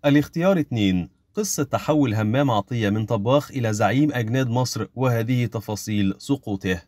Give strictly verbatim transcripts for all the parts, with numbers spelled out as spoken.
الاختيار اثنين: قصة تحول همام عطية من طباخ إلى زعيم أجناد مصر، وهذه تفاصيل سقوطه.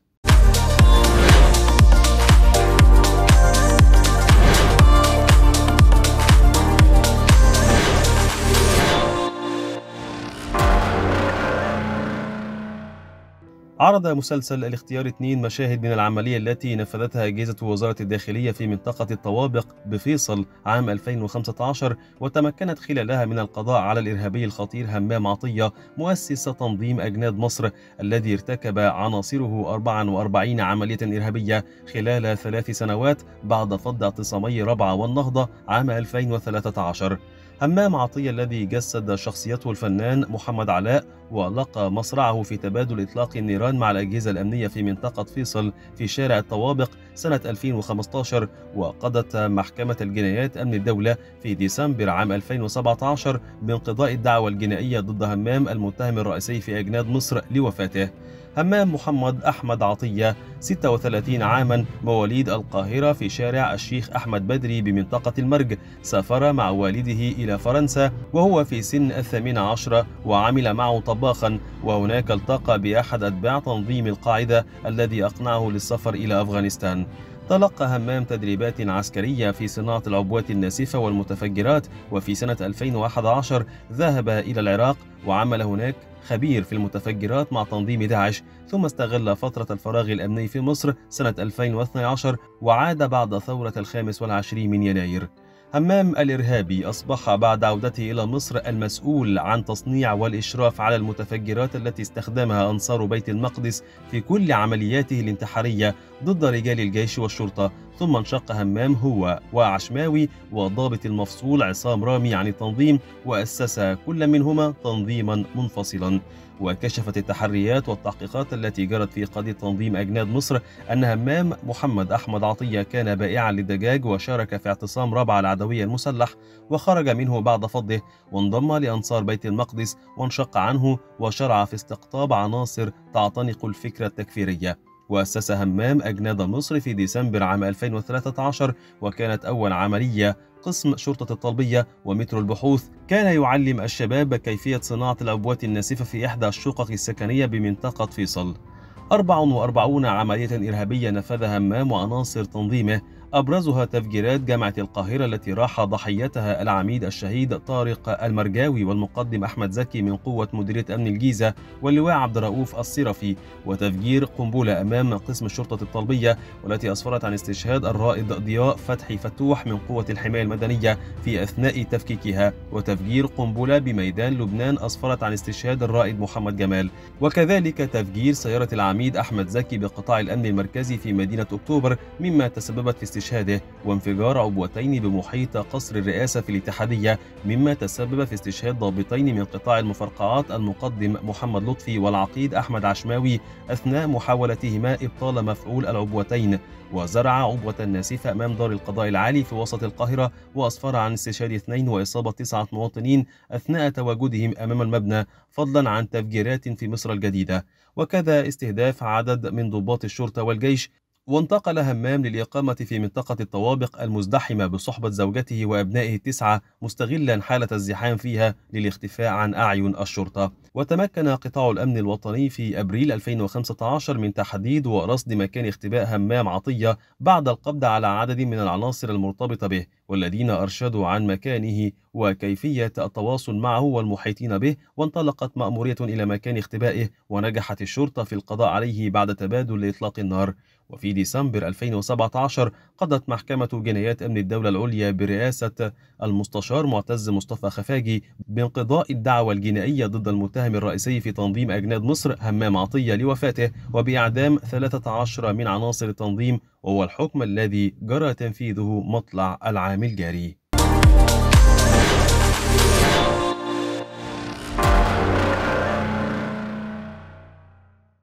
عرض مسلسل الاختيار اثنين مشاهد من العملية التي نفذتها أجهزة وزارة الداخلية في منطقة الطوابق بفيصل عام ألفين وخمسة عشر، وتمكنت خلالها من القضاء على الإرهابي الخطير همام عطية مؤسس تنظيم أجناد مصر، الذي ارتكب عناصره أربعة وأربعين عملية إرهابية خلال ثلاث سنوات بعد فض اعتصامي رابعة والنهضة عام ألفين وثلاثة عشر. همام عطية الذي جسد شخصيته الفنان محمد علاء، ولقى مصرعه في تبادل إطلاق النيران مع الأجهزة الأمنية في منطقة فيصل في شارع الطوابق سنة ألفين وخمسة عشر. وقضت محكمة الجنايات أمن الدولة في ديسمبر عام ألفين وسبعة عشر بانقضاء الدعوى الجنائية ضد همام المتهم الرئيسي في أجناد مصر لوفاته. همام محمد أحمد عطية، ستة وثلاثين عاما، مواليد القاهرة في شارع الشيخ أحمد بدري بمنطقة المرج. سافر مع والده إلى فرنسا وهو في سن الثامنة عشرة، وعمل معه طباخا، وهناك التقى بأحد أتباع تنظيم القاعدة الذي أقنعه للسفر إلى أفغانستان. تلقى همام تدريبات عسكرية في صناعة العبوات الناسفة والمتفجرات، وفي سنة ألفين وأحد عشر ذهب إلى العراق وعمل هناك خبير في المتفجرات مع تنظيم داعش، ثم استغل فترة الفراغ الأمني في مصر سنة ألفين واثني عشر وعاد بعد ثورة الخامس والعشرين من يناير. همام الإرهابي أصبح بعد عودته إلى مصر المسؤول عن تصنيع والإشراف على المتفجرات التي استخدمها أنصار بيت المقدس في كل عملياته الانتحارية ضد رجال الجيش والشرطة. ثم انشق همام هو وعشماوي والضابط المفصول عصام رامي عن التنظيم، وأسس كل منهما تنظيما منفصلا. وكشفت التحريات والتحقيقات التي جرت في قضية تنظيم أجناد مصر أن همام محمد أحمد عطية كان بائعا للدجاج، وشارك في اعتصام رابعة العدوية المسلح، وخرج منه بعد فضه وانضم لأنصار بيت المقدس، وانشق عنه وشرع في استقطاب عناصر تعتنق الفكرة التكفيرية. وأسس همام أجناد مصر في ديسمبر عام ألفين وثلاثة عشر، وكانت أول عملية قسم شرطة الطلبية ومترو البحوث. كان يعلم الشباب كيفية صناعة العبوات الناسفة في إحدى الشقق السكنية بمنطقة فيصل. أربعة وأربعين عملية إرهابية نفذها همام وعناصر تنظيمه، أبرزها تفجيرات جامعة القاهرة التي راح ضحيتها العميد الشهيد طارق المرجاوي والمقدم أحمد زكي من قوة مديرية أمن الجيزة واللواء عبد الرؤوف الصرفي، وتفجير قنبلة أمام قسم شرطة الطلبية والتي أسفرت عن استشهاد الرائد ضياء فتحي فتوح من قوة الحماية المدنية في أثناء تفكيكها، وتفجير قنبلة بميدان لبنان أسفرت عن استشهاد الرائد محمد جمال، وكذلك تفجير سيارة العميد أحمد زكي بقطاع الأمن المركزي في مدينة أكتوبر مما تسببت في استشهاده، وانفجار عبوتين بمحيط قصر الرئاسة في الاتحادية مما تسبب في استشهاد ضابطين من قطاع المفرقعات المقدم محمد لطفي والعقيد أحمد عشماوي أثناء محاولتهما إبطال مفعول العبوتين، وزرع عبوة ناسفة أمام دار القضاء العالي في وسط القاهرة وأسفر عن استشهاد اثنين وإصابة تسعة مواطنين أثناء تواجدهم أمام المبنى، فضلا عن تفجيرات في مصر الجديدة، وكذا استهداف عدد من ضباط الشرطة والجيش. وانتقل همام للإقامة في منطقة الطوابق المزدحمة بصحبة زوجته وأبنائه التسعة، مستغلا حالة الزحام فيها للاختفاء عن أعين الشرطة. وتمكن قطاع الأمن الوطني في أبريل ألفين وخمسة عشر من تحديد ورصد مكان اختباء همام عطية بعد القبض على عدد من العناصر المرتبطة به، والذين أرشدوا عن مكانه وكيفية التواصل معه والمحيطين به. وانطلقت مأمورية إلى مكان اختبائه، ونجحت الشرطة في القضاء عليه بعد تبادل إطلاق النار. وفي ديسمبر ألفين وسبعة عشر قضت محكمة جنايات أمن الدولة العليا برئاسة المستشار معتز مصطفى خفاجي بانقضاء الدعوى الجنائية ضد المتهم الرئيسي في تنظيم أجناد مصر همام عطية لوفاته، وبإعدام ثلاثة عشر من عناصر التنظيم، وهو الحكم الذي جرى تنفيذه مطلع العام الجاري.